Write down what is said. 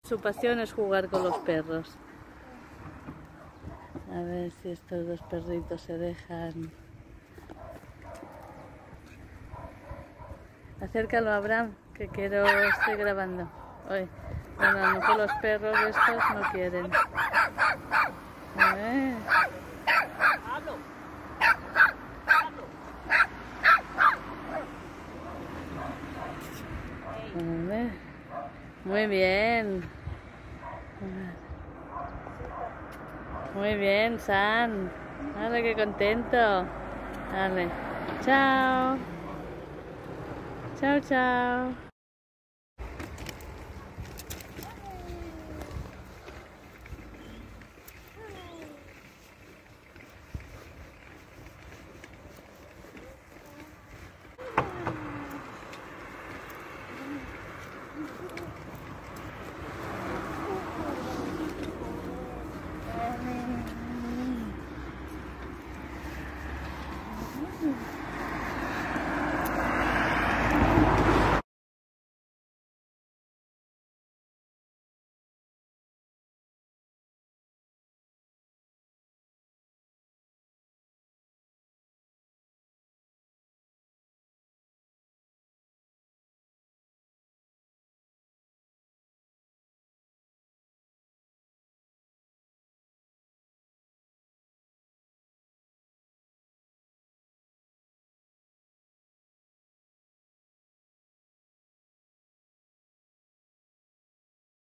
Su pasión es jugar con los perros. A ver si estos dos perritos se dejan. Acércalo, Abraham, que estoy grabando. Oye, bueno, a lo mejor los perros estos no quieren. A ver. A ver. Muy bien. Muy bien, San. Dale, qué contento. Dale. Chao. Chao, chao.